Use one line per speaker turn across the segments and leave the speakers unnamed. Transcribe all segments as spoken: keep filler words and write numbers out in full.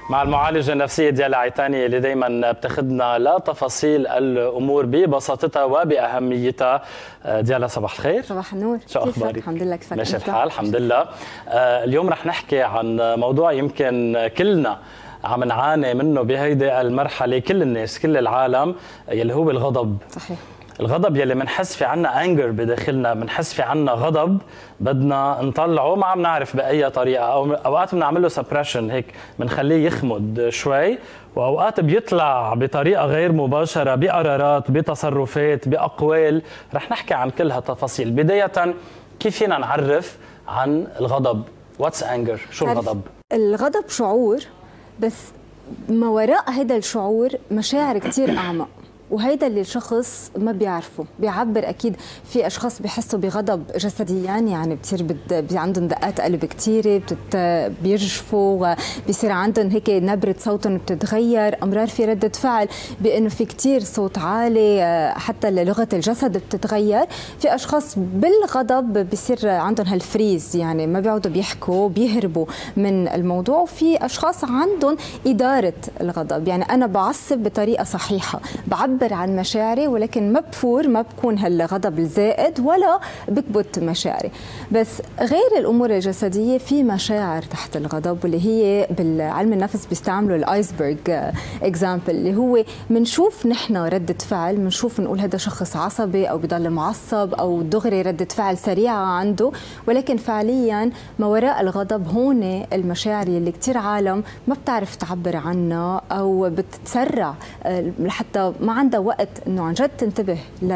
مع المعالجة النفسية ديالا عيطاني اللي دايما بتاخذنا لتفاصيل الأمور ببساطتها وبأهميتها. ديالا صباح الخير.
صباح النور.
شو أخبارك؟
الحمد لله. كيفك؟
ماشي الحال الحمد لله. اليوم رح نحكي عن موضوع يمكن كلنا عم نعاني منه بهيدي المرحلة، كل الناس كل العالم، يلي هو الغضب.
صحيح.
الغضب يلي بنحس في عنا انجر بداخلنا، بنحس في عنا غضب بدنا نطلعه، ما عم نعرف باي طريقه، او اوقات بنعمل له سبريشن هيك بنخليه يخمد شوي، واوقات بيطلع بطريقه غير مباشره بقرارات بتصرفات باقوال. رح نحكي عن كل هالتفاصيل. بدايه كيف فينا نعرف عن الغضب؟ واتس انجر؟ شو الغضب؟
الغضب شعور، بس ما وراء هذا الشعور مشاعر كثير اعمق، وهيدا اللي الشخص ما بيعرفه. بيعبر اكيد في اشخاص بيحسوا بغضب جسديا، يعني بتصير بد... عندهم دقات قلب كثيره، بتت... بيرجفوا، بيصير عندهم هيك نبره صوتهم بتتغير، امرار في رده فعل بانه في كثير صوت عالي، حتى لغه الجسد بتتغير. في اشخاص بالغضب بيصير عندهم هالفريز، يعني ما بيقعدوا بيحكوا، بيهربوا من الموضوع. وفي اشخاص عندهم اداره الغضب، يعني انا بعصب بطريقه صحيحه، بعبر عن مشاعري، ولكن ما بفور، ما بكون هالغضب الزائد ولا بكبت مشاعري. بس غير الامور الجسديه في مشاعر تحت الغضب، واللي هي بالعلم النفس بيستعملوا الايسبرغ اكزامبل، اللي هو بنشوف نحن رده فعل، بنشوف نقول هذا شخص عصبي او بضل معصب او دغري رده فعل سريعه عنده، ولكن فعليا ما وراء الغضب هون المشاعر اللي كثير عالم ما بتعرف تعبر عنها او بتتسرع لحتى ما عندها وقت انه عن جد تنتبه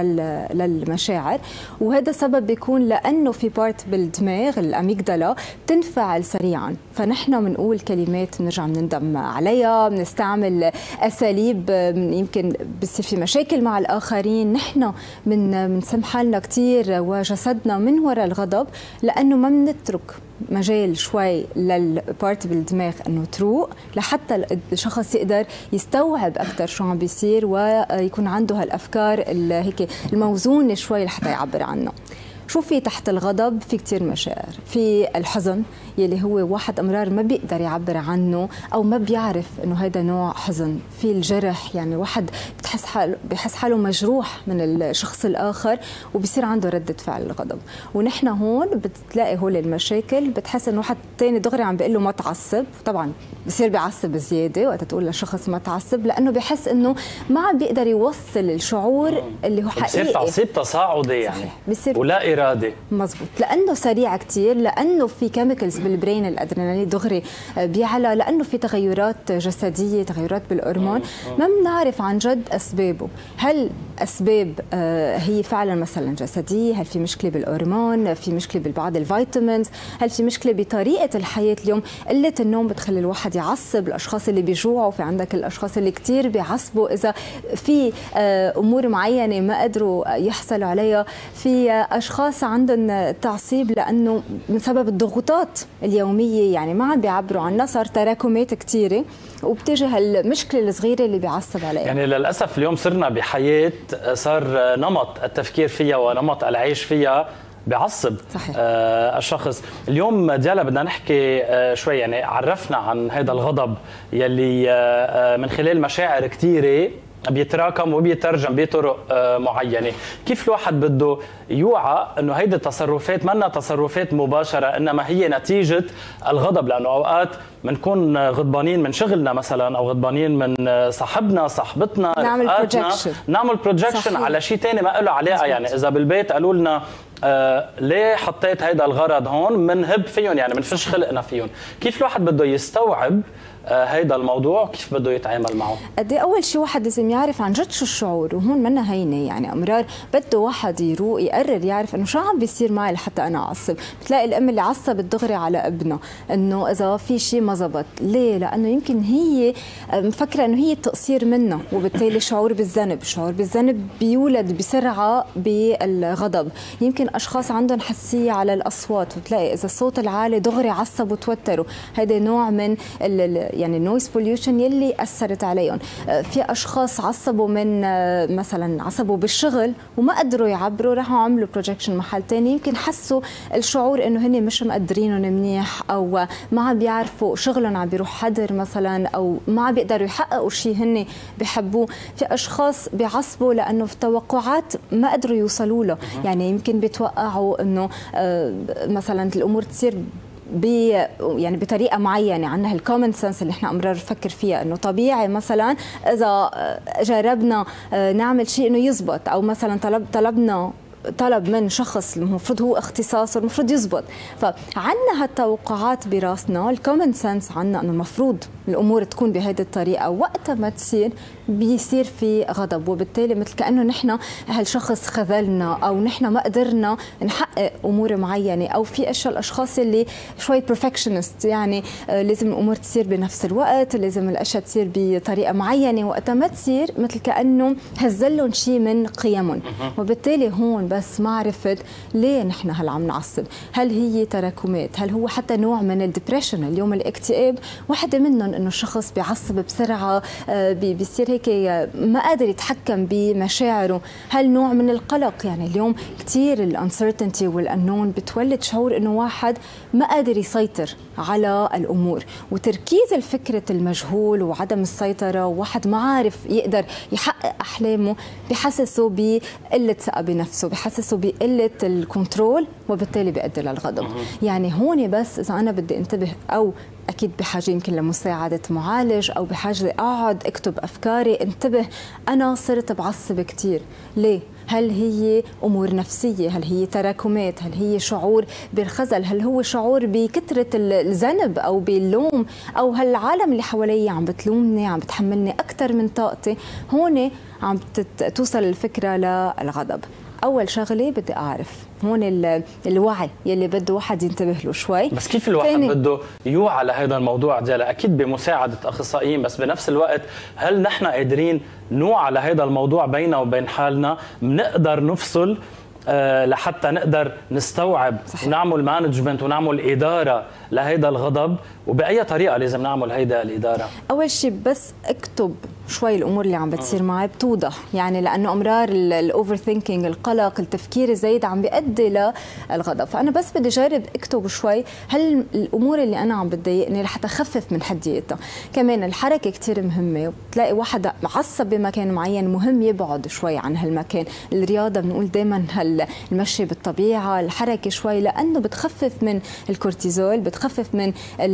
للمشاعر. وهذا سبب بيكون لانه في بارت بالدماغ الاميجدالا بتنفعل سريعا، فنحن بنقول كلمات بنرجع بنندم عليها، بنستعمل اساليب يمكن بصير في مشاكل مع الاخرين. نحن بنسمح حالنا كثير وجسدنا من وراء الغضب، لانه ما بنترك مجال شوي للبارت بالدماغ انه تروق لحتى الشخص يقدر يستوعب اكثر شو عم بيصير، ويكون عنده هالافكار هيك الموزونه شوي لحتى يعبر عنه. شو في تحت الغضب؟ في كتير مشاعر. في الحزن يلي هو واحد امرار ما بيقدر يعبر عنه او ما بيعرف انه هذا نوع حزن. في الجرح، يعني واحد بتحس حاله بحس حاله مجروح من الشخص الاخر وبصير عنده رده فعل الغضب. ونحن هون بتلاقي هول المشاكل، بتحس انه واحد ثاني دغري عم بيقول له ما تعصب، طبعا بصير بيعصب زياده وقت تقول للشخص ما تعصب، لانه بحس انه ما عم بيقدر يوصل الشعور اللي هو حقيقي.
بصير تعصيب تصاعدي يعني، بصير ولا إرادة.
مزبوط، لأنه سريع كتير، لأنه في كيميكلز بالبرين الأدرينالين دغري بيعلى، لأنه في تغيرات جسدية، تغيرات بالهرمون ما بنعرف عن جد أسبابه. هل أسباب هي فعلا مثلا جسدية؟ هل في مشكلة بالهرمون؟ في مشكلة ببعض الفيتامينز؟ هل في مشكلة بطريقة الحياة اليوم؟ قلة النوم بتخلي الواحد يعصب، الأشخاص اللي بيجوعوا، في عندك الأشخاص اللي كتير بيعصبوا إذا في أمور معينة ما قدروا يحصلوا عليها. في أشخاص عندهم تعصيب لانه من سبب الضغوطات اليوميه، يعني ما عم بيعبروا عنها، صار تراكمات كثيره وبتيجي هالمشكله الصغيره اللي بيعصب عليها.
يعني للاسف اليوم صرنا بحياه صار نمط التفكير فيها ونمط العيش فيها بيعصب آه الشخص. اليوم ديالا بدنا نحكي آه شوي، يعني عرفنا عن هذا الغضب يلي آه من خلال مشاعر كثيره بيتراكم وبيترجم بطرق معينه. كيف الواحد بده يوعى انه هيدي التصرفات منا تصرفات مباشره، انما هي نتيجه الغضب؟ لانه اوقات بنكون غضبانين من شغلنا مثلا، او غضبانين من صاحبنا صاحبتنا
نعمل بروجكشن
نعمل بروجكشن على شيء ثاني ما له علاقه. يعني اذا بالبيت قالوا لنا آه ليه حطيت هيدا الغرض هون، بنهب فيهم، يعني بنفش خلقنا فيهم. كيف الواحد بده يستوعب آه هيدا الموضوع؟ كيف بده يتعامل معه؟
قد ايه اول شيء واحد لازم يعرف عن جد شو الشعور، وهون منا هينه، يعني امرار بده واحد يروق يقرر يعرف انه شو عم بيصير معي لحتى انا اعصب. بتلاقي الام اللي عصبت دغري على ابنها انه اذا في شيء ما زبط، ليه؟ لانه يمكن هي مفكره انه هي تقصير منها، وبالتالي شعور بالذنب، الشعور بالذنب بيولد بسرعه بالغضب. يمكن يمكن اشخاص عندهم حساسيه على الاصوات، وتلاقي اذا الصوت العالي دغري عصب وتوتروا، هذا نوع من يعني النويز بوليوشن يلي اثرت عليهم. في اشخاص عصبوا من مثلا عصبوا بالشغل وما قدروا يعبروا، راحوا عملوا بروجكشن محل ثاني، يمكن حسوا الشعور انه هن مش مقدرينهم منيح، او ما عم بيعرفوا شغلهم عم بيروح حدر مثلا، او ما عم بيقدروا يحققوا شيء هن بيحبوه. في اشخاص بيعصبوا لانه في توقعات ما قدروا يوصلوا له، يعني يمكن بيتوقعوا انه مثلا الامور تصير ب يعني بطريقه معينه، عندنا الكومن سنس اللي احنا امرار نفكر فيها انه طبيعي مثلا اذا جربنا نعمل شيء انه يزبط، او مثلا طلب طلبنا طلب من شخص المفروض هو اختصاصه المفروض يزبط، فعندنا هالتوقعات براسنا، الكومن سنس عندنا انه المفروض الامور تكون بهذه الطريقه، وقتها ما تصير بيصير في غضب، وبالتالي مثل كانه نحن هالشخص خذلنا، او نحن ما قدرنا نحقق امور معينه، او في اشياء الاشخاص اللي شوي بيرفكشنست، يعني لازم الامور تصير بنفس الوقت، لازم الاشياء تصير بطريقه معينه، وقتها ما تصير مثل كانه هزلهم شيء من قيمهم. وبالتالي هون بس ما عرفت ليه نحن هلا عم نعصب، هل هي تراكمات، هل هو حتى نوع من الدبريشن، اليوم الاكتئاب وحده منهم انه الشخص بيعصب بسرعه، بيصير هيك ما قادر يتحكم بمشاعره، هل نوع من القلق، يعني اليوم كثير الانسرتينتي والانون بتولد شعور انه واحد ما قادر يسيطر على الامور، وتركيز الفكره المجهول وعدم السيطره، وواحد ما عارف يقدر يحقق احلامه، بحسسه بقله ثقه بنفسه، بحسسه بقله الكنترول، وبالتالي بيؤدي للغضب. يعني هون بس اذا انا بدي انتبه، او اكيد بحاجه يمكن لمساعده معالج، او بحاجه اقعد اكتب افكاري، انتبه انا صرت بعصب كثير، ليه؟ هل هي امور نفسيه؟ هل هي تراكمات؟ هل هي شعور بالخزل؟ هل هو شعور بكثره الذنب او باللوم؟ او هالعالم اللي حوالي عم بتلومني، عم بتحملني اكثر من طاقتي؟ هون عم توصل الفكره للغضب. اول شغله بدي اعرف هون الوعي يلي بده واحد ينتبه له شوي.
بس كيف الواحد بده يوعى لهذا الموضوع ديالا؟ اكيد بمساعده اخصائيين، بس بنفس الوقت هل نحن قادرين نوعى لهذا الموضوع بيننا وبين حالنا؟ بنقدر نفصل أه لحتى نقدر نستوعب صحيح. ونعمل مانجمنت ونعمل اداره لهيدا الغضب؟ وباي طريقه لازم نعمل هيدا الاداره؟
اول شيء بس اكتب شوي الامور اللي عم بتصير معي بتوضح، يعني لانه امرار الاوفر ثينكينج، القلق، التفكير الزايد عم بيؤدي للغضب، فانا بس بدي اجرب اكتب شوي هل الامور اللي انا عم بتضايقني لحتى اخفف من حديتها. كمان الحركه كثير مهمه، وبتلاقي واحد معصب بمكان معين مهم يبعد شوي عن هالمكان. الرياضه بنقول دائما المشي بالطبيعه، الحركه شوي، لانه بتخفف من الكورتيزول، بتخفف من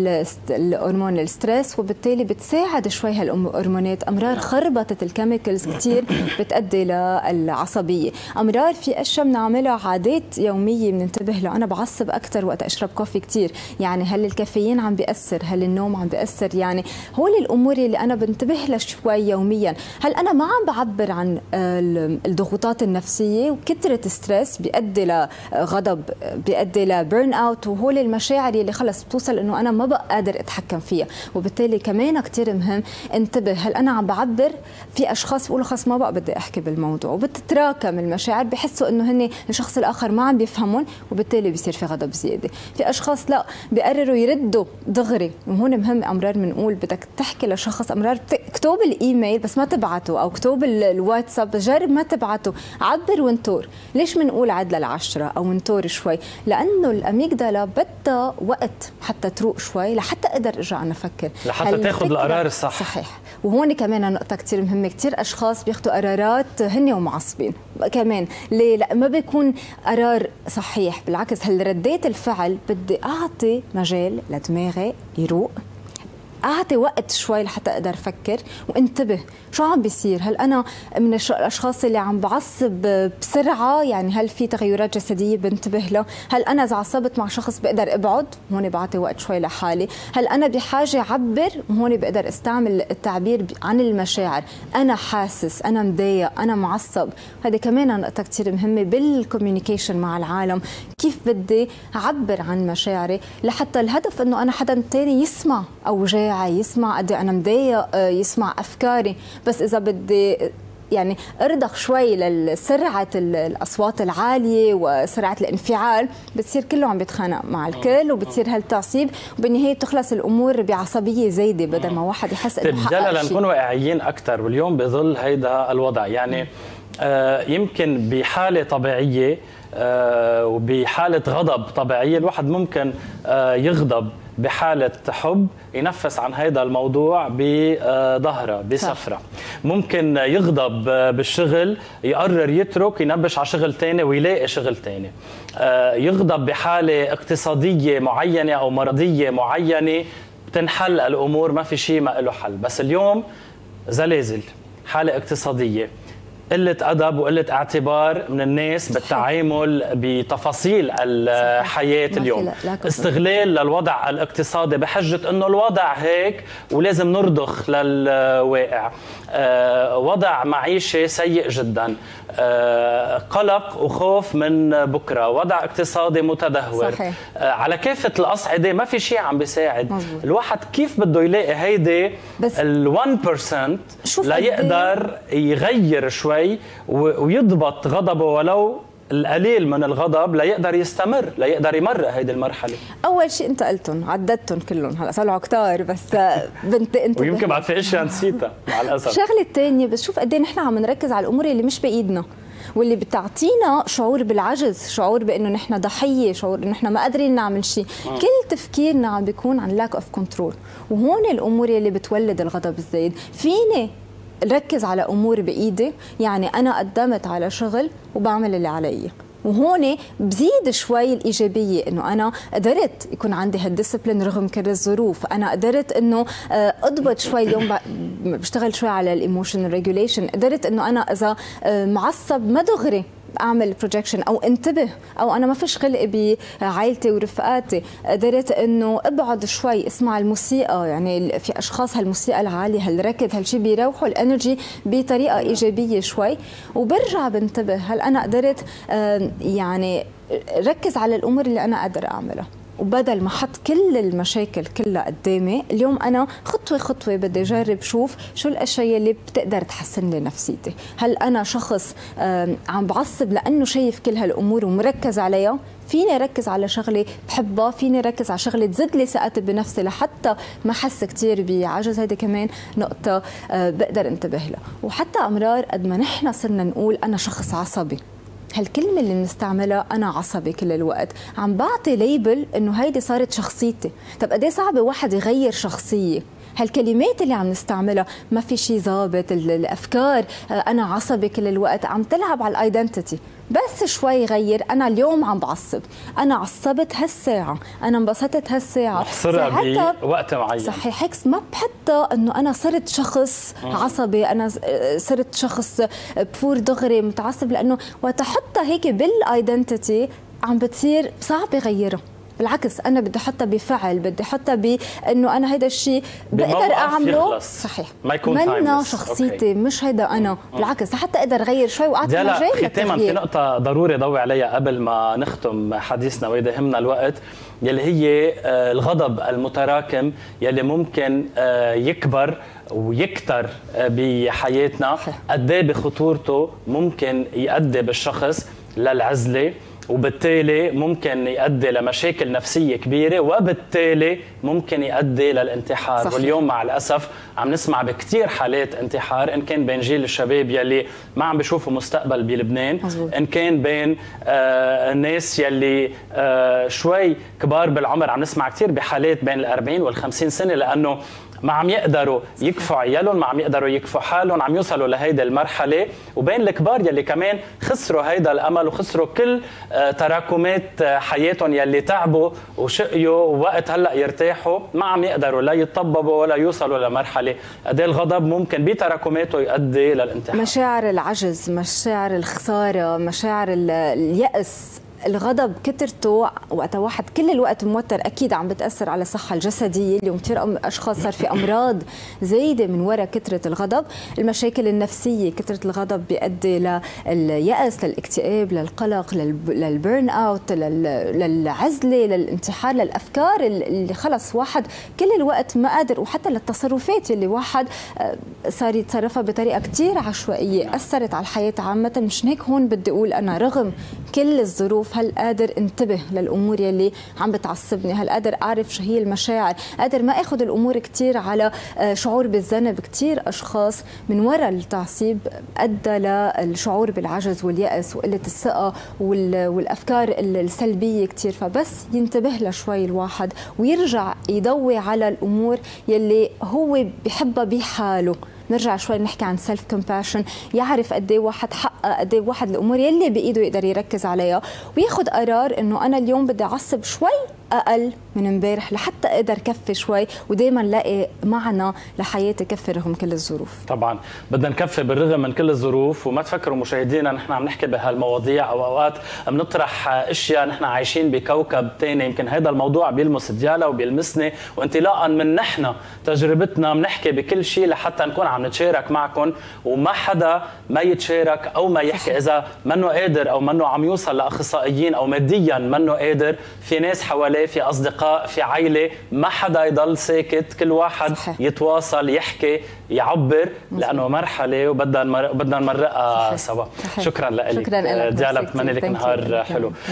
الهرمون الستريس، وبالتالي بتساعد شوي هالهرمونات. امرار خربطه الكيميكلز كثير بتؤدي للعصبيه. امرار في اشياء بنعملها عادات يوميه بننتبه له، انا بعصب اكثر وقت اشرب كوفي كثير، يعني هل الكافيين عم بياثر؟ هل النوم عم بياثر؟ يعني هول الامور اللي انا بنتبه لها شوي يوميا. هل انا ما عم بعبر عن الضغوطات النفسيه وكثره ستريس بيؤدي لغضب، بيؤدي لبيرن اوت، وهول المشاعر اللي خلص بتوصل انه انا ما بقى قادر اتحكم فيها. وبالتالي كمان كثير مهم انتبه، هل انا عم بعبر؟ في اشخاص بيقولوا خلص ما بقى بدي احكي بالموضوع، وبتتراكم المشاعر، بحسوا انه هن الشخص الاخر ما عم بيفهمون، وبالتالي بيصير في غضب زياده. في اشخاص لا بيقرروا يردوا دغري، وهون مهم امرار بنقول بدك تحكي لشخص، امرار اكتب الايميل بس ما تبعته، او اكتب الواتساب بس جرب ما تبعته، عبر وانطر. ليش بنقول عد للعشرة او انطر شوي؟ لانه الاميجدالا بدها وقت حتى تروق شوي، لحتى اقدر ارجع انا افكر،
لحتى تاخذ القرار الصح.
صحيح. وهون كمان نقطه كثير مهمه، كثير اشخاص بياخذوا قرارات هن ومعصبين كمان. ليه؟ لا ما بيكون قرار صحيح، بالعكس هالردات الفعل بدي اعطي مجال لدماغي يروق، اعطي وقت شوي لحتى اقدر افكر وانتبه شو عم بيصير. هل انا من الاشخاص اللي عم بعصب بسرعه؟ يعني هل في تغيرات جسديه بنتبه له؟ هل انا اذا عصبت مع شخص بقدر ابعد؟ هون بعطي وقت شوي لحالي. هل انا بحاجه اعبر؟ هون بقدر استعمل التعبير عن المشاعر، انا حاسس، انا مضايق، انا معصب. هذه كمان نقطه كثير مهمه بالكوميونيكيشن مع العالم، كيف بدي اعبر عن مشاعري لحتى الهدف انه انا حدا ثاني يسمع اوجاعي، يسمع قد انا مضايق، يسمع افكاري. بس اذا بدي يعني ارضخ شوي لسرعه الاصوات العاليه وسرعه الانفعال، بتصير كله عم بيتخانق مع الكل وبتصير هالتعصيب، وبالنهايه بتخلص الامور بعصبيه زايده بدل ما واحد يحس انه حقق شيء.
لنكون واقعيين اكثر، واليوم بظل هيدا الوضع يعني آه يمكن بحاله طبيعيه آه وبحاله غضب طبيعيه الواحد ممكن آه يغضب بحالة حب ينفس عن هذا الموضوع بظهره بسفرة، ممكن يغضب بالشغل يقرر يترك ينبش على شغل تاني ويلاقي شغل تاني، يغضب بحالة اقتصادية معينة أو مرضية معينة بتنحل الأمور، ما في شيء ما له حل. بس اليوم زلازل، حالة اقتصادية، قلة أدب وقلة اعتبار من الناس بالتعامل بتفاصيل الحياة اليوم، استغلال للوضع الاقتصادي بحجة أنه الوضع هيك ولازم نرضخ للواقع، أه وضع معيشي سيء جدا، أه قلق وخوف من بكرة، وضع اقتصادي متدهور،
صحيح.
أه على كافة الأصعدة ما في شيء عم بيساعد. مزبوط. الواحد كيف بده يلاقي هيدي ال واحد بالمئة ليقدر يغير شوي ويضبط غضبه ولو القليل من الغضب ليقدر يستمر، ليقدر يمرق هيدي المرحله؟
اول شيء انت قلتهم عددتهم كلهم، هلا طلعوا كتار بس بنت انت
ويمكن بعد في اشياء نسيتها مع الاسف.
الشغله الثانيه بس شوف قد ايه نحن عم نركز على الامور اللي مش بايدنا واللي بتعطينا شعور بالعجز، شعور بانه نحن ضحيه، شعور انه نحن ما قادرين نعمل شيء، آه. كل تفكيرنا عم بيكون عن لاك اوف كنترول، وهون الامور اللي بتولد الغضب الزايد. فيني ركز على امور بايدي، يعني انا قدمت على شغل وبعمل اللي علي، وهون بزيد شوي الايجابيه انه انا قدرت يكون عندي هالديسبلين رغم كل الظروف، انا قدرت انه اضبط شوي. اليوم بشتغل شوي على الايموشن ريجوليشن، قدرت انه انا اذا معصب ما دغري اعمل بروجكشن او انتبه، او انا ما فيش خلق بعائلتي ورفقاتي، قدرت انه ابعد شوي اسمع الموسيقى، يعني في اشخاص هالموسيقى العاليه هالركض هالشيء بيروحوا الانرجي بطريقه ايجابيه شوي، وبرجع بنتبه هل انا قدرت يعني ركز على الامور اللي انا قادر اعملها، وبدل ما احط كل المشاكل كلها قدامي، اليوم انا خطوه خطوه بدي اجرب شوف شو الاشياء اللي بتقدر تحسن لي نفسيتي. هل انا شخص عم بعصب لانه شايف كل هالامور ومركز عليها؟ فيني ركز على شغله بحبها، فيني ركز على شغله تزيد لي ثقتي بنفسي لحتى ما احس كثير بعجز. هيدي كمان نقطه بقدر انتبه لها. وحتى امرار قد ما نحن صرنا نقول انا شخص عصبي، هالكلمة اللي بنستعملها أنا عصبي كل الوقت، عم بعطي ليبل إنه هيدي صارت شخصيتي. طب قد إيه صعب واحد يغير شخصية؟ هالكلمات اللي عم نستعملها ما في شيء ضابط، الأفكار أنا عصبي كل الوقت عم تلعب على الأيدنتيتي. بس شوي غير، أنا اليوم عم بعصب، أنا عصبت هالساعة، أنا انبسطت هالساعة،
محصرها بوقت معين.
صحيح، هيك ما بحطها إنه أنا صرت شخص عصبي، أنا صرت شخص بفور دغري متعصب، لأنه وقت أحطها هيك بالايدنتيتي عم بتصير صعب يغيرها. بالعكس انا بدي احطها بفعل، بدي احطها بانه انا هيدا الشيء بقدر اعمله. صحيح،
ما يكون
منا شخصيتي أوكي. مش هيدا انا، بالعكس حتى اقدر اغير شوي واعطي مجال.
ختاما في نقطه ضروري ضوي عليها قبل ما نختم حديثنا وإذا يهمنا الوقت، يلي هي الغضب المتراكم يلي ممكن يكبر ويكتر بحياتنا، قد ايه بخطورته ممكن يؤدي بالشخص للعزله، وبالتالي ممكن يؤدي لمشاكل نفسية كبيرة، وبالتالي ممكن يؤدي للانتحار. صحيح. واليوم مع الأسف عم نسمع بكتير حالات انتحار، إن كان بين جيل الشباب يلي ما عم بيشوفوا مستقبل بلبنان، مزبوط. إن كان بين آه الناس يلي آه شوي كبار بالعمر، عم نسمع كتير بحالات بين الأربعين والخمسين سنة، لأنه ما عم يقدروا يكفوا عيالهم، ما عم يقدروا يكفوا حالهم، عم يوصلوا لهيدا المرحلة. وبين الكبار يلي كمان خسروا هيدا الأمل وخسروا كل تراكمات حياتهم يلي تعبوا وشقيوا ووقت هلأ يرتاحوا، ما عم يقدروا لا يتطببوا ولا يوصلوا لمرحلة. قد ايه الغضب ممكن بتراكماته يؤدي للانتحار.
مشاعر العجز، مشاعر الخسارة، مشاعر اليأس، الغضب كترته وقت واحد كل الوقت موتر اكيد عم بتاثر على الصحه الجسديه. اليوم كثير اشخاص صار في امراض زايده من وراء كثره الغضب. المشاكل النفسيه، كثره الغضب بيؤدي لليأس، للاكتئاب، للقلق، للبيرن اوت، للعزله، للانتحار، للافكار اللي خلص واحد كل الوقت ما قادر، وحتى للتصرفات اللي واحد صار يتصرفها بطريقه كثير عشوائيه اثرت على الحياه عامه. مش هيك هون بدي اقول انا رغم كل الظروف هل قادر انتبه للامور يلي عم بتعصبني، هل قادر اعرف شو هي المشاعر، قادر ما اخذ الامور كثير على شعور بالذنب. كثير اشخاص من وراء التعصيب ادى للشعور بالعجز واليأس وقله الثقه والافكار السلبيه كثير. فبس ينتبه لشوي الواحد ويرجع يضوي على الامور يلي هو بحبها بحاله. نرجع شوي نحكي عن سيلف كومباشن، يعرف قد ايه واحد حقق قد ايه واحد الامور يلي بايده يقدر يركز عليها وياخذ قرار انه انا اليوم بدي اعصب شوي اقل من امبارح لحتى اقدر كفي شوي، ودائما لاقي معنى لحياتي كفي رغم كل الظروف.
طبعا بدنا نكفي بالرغم من كل الظروف، وما تفكروا مشاهدينا نحن عم نحكي بهالمواضيع او اوقات بنطرح اشياء نحن عايشين بكوكب ثاني. يمكن هذا الموضوع بيلمس ديالا وبيلمسني، وانطلاقا من نحن تجربتنا بنحكي بكل شيء لحتى نكون عم نتشارك معكم، وما حدا ما يتشارك او ما يحكي اذا منه قادر او منه عم يوصل لاخصائيين او ماديا منه قادر. في ناس حواليه، في اصدقاء، في عائله، ما حدا يضل ساكت، كل واحد صحيح. يتواصل، يحكي، يعبر، لانه مرحله وبدنا بدنا نمرقها سوا. شكرا لك
شكرا
ديالا، بتمنى لك نهار حلو.